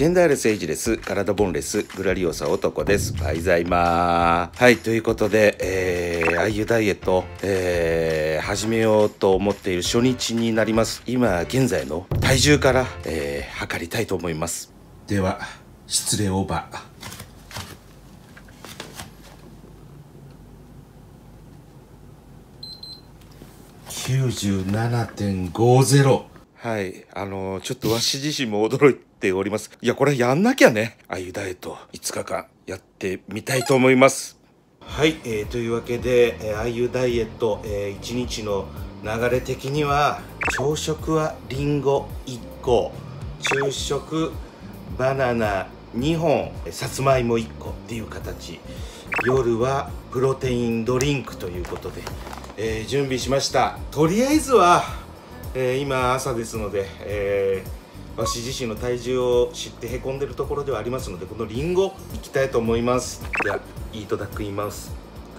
ジェンダーレス、エイジレス、体ボンレス、グラリオサ男です。バイザイマー。はい、ということで、IU ダイエット、始めようと思っている初日になります。今現在の体重から、測りたいと思います。では、失礼オーバー。97.50。はい、ちょっとわし自身も驚いております。いや、これやんなきゃね。IUダイエット5日間やってみたいと思います。はい、というわけで、IUダイエット、1日の流れ的には、朝食はリンゴ1個、昼食バナナ2本、さつまいも1個っていう形。夜はプロテインドリンクということで、準備しました。とりあえずは、今朝ですので、私自身の体重を知ってへこんでるところではありますので、このリンゴいきたいと思います。ではイートダックインマウス。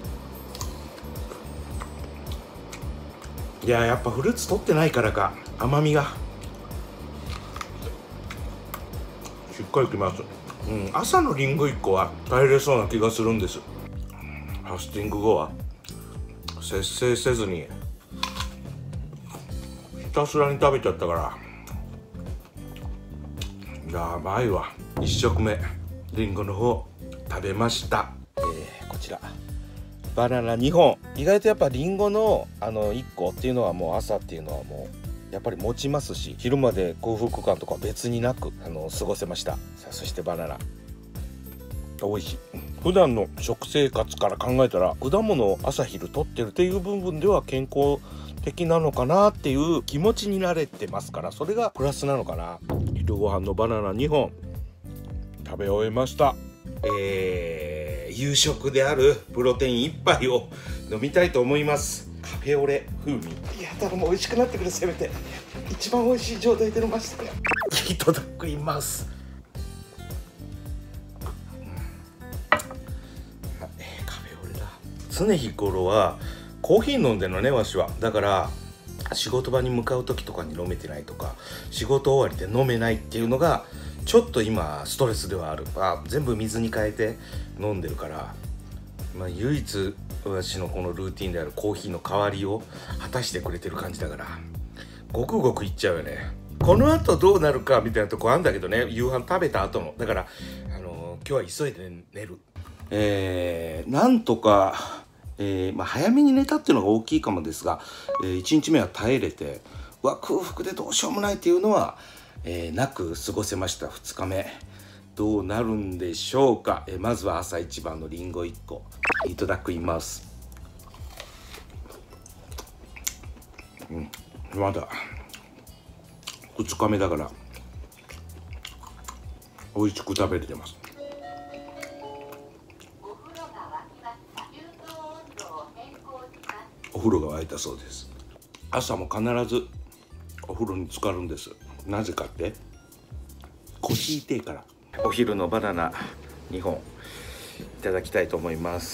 いや、やっぱフルーツ取ってないからか甘みがしっかりきます。朝のリンゴ1個は耐えれそうな気がするんです。ファスティング後は節制せずにひたすらに食べちゃったからやばいわ。1食目リンゴの方食べました。こちらバナナ2本。意外とやっぱリンゴの1個っていうのはもう朝っていうのはもうやっぱり持ちますし、昼まで幸福感とか別になく過ごせました。さあ、そしてバナナ美味しい。普段の食生活から考えたら果物を朝昼取ってるっていう部分では健康的なのかなっていう気持ちになれてますから、それがプラスなのかな。昼ご飯のバナナ2本食べ終えました。夕食であるプロテイン1杯を飲みたいと思います。カフェオレ風味。いや、ただもう美味しくなってくれ。せめて一番美味しい状態で飲ませてよ。いただきます。常日頃はコーヒー飲んでるのね、わしは。だから仕事場に向かう時とかに飲めてないとか、仕事終わりで飲めないっていうのがちょっと今ストレスではある。全部水に変えて飲んでるから、唯一私のこのルーティンであるコーヒーの代わりを果たしてくれてる感じだから、ごくごくいっちゃうよね。この後どうなるかみたいなとこあるんだけどね、夕飯食べた後の。だから今日は急いで寝る。なんとか早めに寝たっていうのが大きいかもですが、1日目は耐えれて、空腹でどうしようもないっていうのは、なく過ごせました。2日目どうなるんでしょうか。まずは朝一番のリンゴ1個イートダックインマウス。まだ2日目だから美味しく食べれてます。お風呂が沸いたそうです。朝も必ずお風呂に浸かるんです。なぜかって腰痛いから。お昼のバナナ2本いただきたいと思います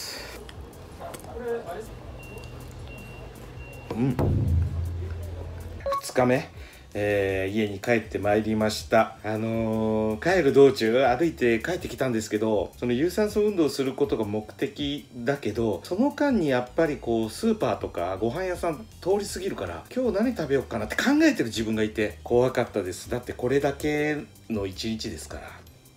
。2日目、家に帰ってまいりました。帰る道中歩いて帰ってきたんですけど、その有酸素運動をすることが目的だけど、その間にやっぱりこうスーパーとかご飯屋さん通り過ぎるから、今日何食べようかなって考えてる自分がいて怖かったです。だってこれだけの一日ですから。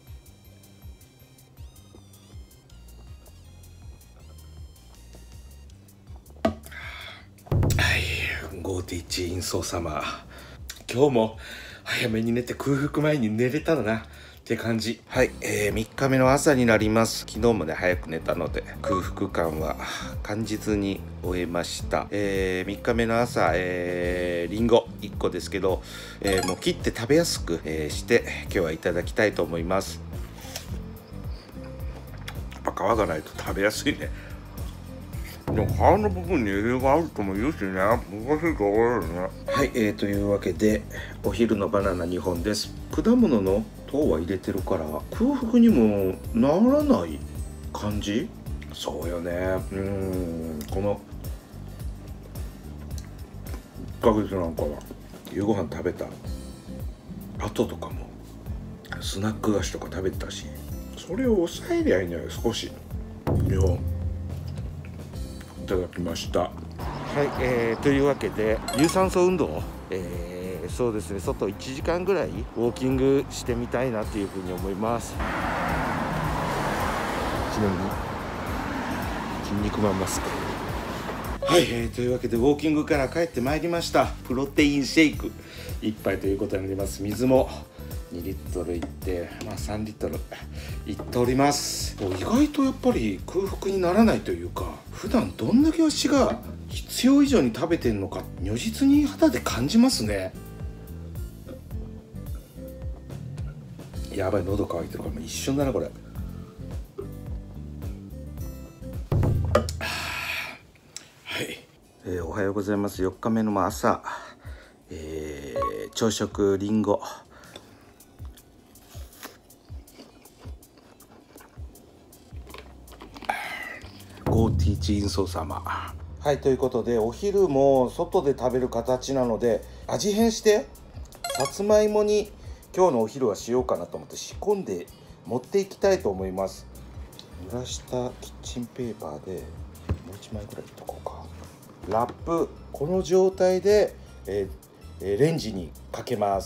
はい、5.1インソーサマー。今日も早めに寝て空腹前に寝れたらなって感じ。はい、3日目の朝になります。昨日もね早く寝たので空腹感は感じずに終えました。3日目の朝、リンゴ1個ですけど、もう切って食べやすく、して今日はいただきたいと思います。やっぱ皮がないと食べやすいね。でも皮の部分に栄養があるとも言うしね、難しいところよね。はい、というわけでお昼のバナナ2本です。果物の糖は入れてるから空腹にもならない感じ。そうよね。この1ヶ月なんかは夕ご飯食べた後とかもスナック菓子とか食べてたし、それを抑えりゃいいんだよ。少し2本いただきました。はい、というわけで有酸素運動、そうですね、外1時間ぐらいウォーキングしてみたいなというふうに思います。ちなみに筋肉マンマスク。はい、というわけでウォーキングから帰ってまいりました。プロテインシェイク1杯ということになります。水も2リットルいって、3リットルいっております。意外とやっぱり空腹にならないというか、普段どんだけ足が必要以上に食べてんのか如実に肌で感じますね。やばい、喉乾いてるから一瞬だなこれ。おはようございます。4日目の朝、朝食リンゴ、ゴーティーチインソー様。はい、ということでお昼も外で食べる形なので、味変してさつまいもに今日のお昼はしようかなと思って仕込んで持っていきたいと思います。濡らしたキッチンペーパーでもう1枚ぐらい入れとこうか。ラップ、この状態で、レンジにかけます。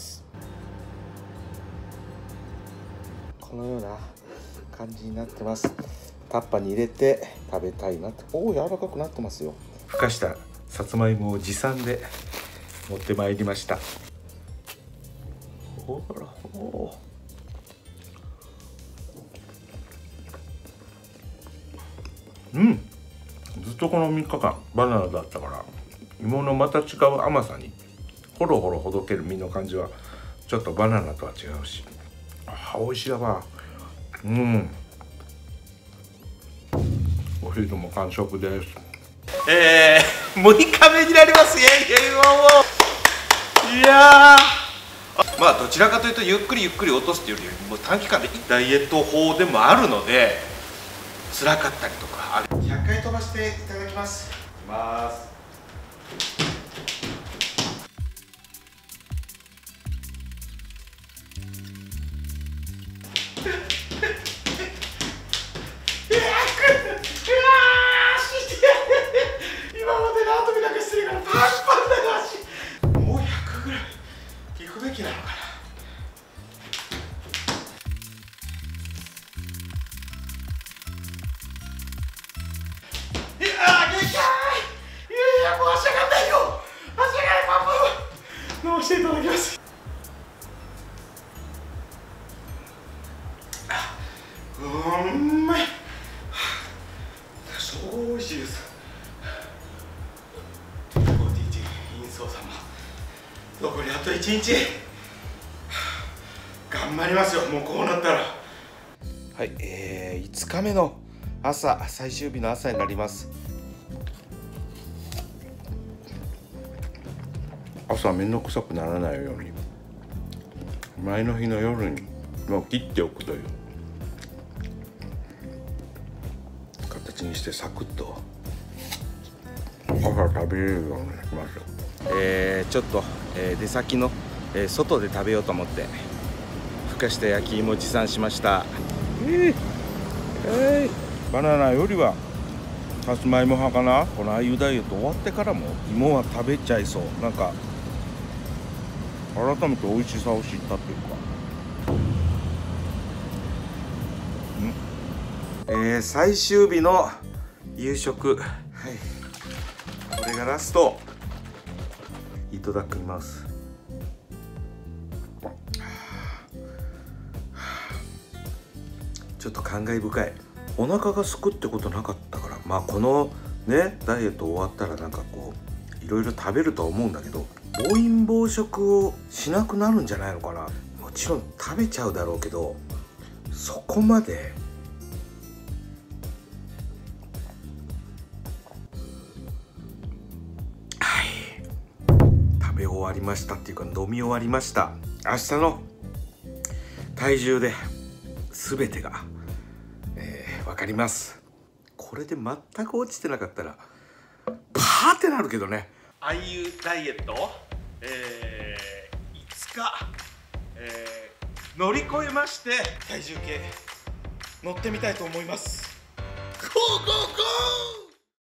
このような感じになってます。タッパーに入れて食べたいなと。おお、柔らかくなってますよ。ふかしたさつまいもを持参で持ってまいりました。ほらほう、ずっとこの3日間バナナだったから、芋のまた違う甘さにほろほろほどける実の感じはちょっとバナナとは違うし、美味しいわ。お昼も完食です。6日目になります。いやー、どちらかというとゆっくりゆっくり落とすっていうよりも短期間でダイエット法でもあるので、辛かったりとか100回飛ばしていただきます。今まで縄跳びなんかしてるからパンパンだよ足。もう100ぐらい行くべきなのかな。飲ませていただきます。うまい。超美味しいです。ゴーティーチインソー様、残りあと1日頑張りますよ。もうこうなったら。はい、5日目の朝、最終日の朝になります。朝面倒くさくならないように前の日の夜にもう切っておくという形にして、サクッと朝食べれるようにします。ちょっと、出先の、外で食べようと思ってふかした焼き芋持参しました。バナナよりはさつまいも派かな。このあゆダイエット終わってからも芋は食べちゃいそう。なんか改めて美味しさを知ったっていうか、最終日の夕食、はい、これがラスト。いただきます。ちょっと感慨深い。お腹がすくってことなかったから、このねダイエット終わったらなんかこういろいろ食べるとは思うんだけど、暴飲暴食をしなくなるんじゃないのかな。もちろん食べちゃうだろうけど、そこまで食べ終わりましたっていうか、飲み終わりました。明日の体重で全てが、分かります。これで全く落ちてなかったらパーってなるけどね。あゆダイエット、5日、 乗り越えまして体重計乗ってみたいと思います。ゴーゴーゴー。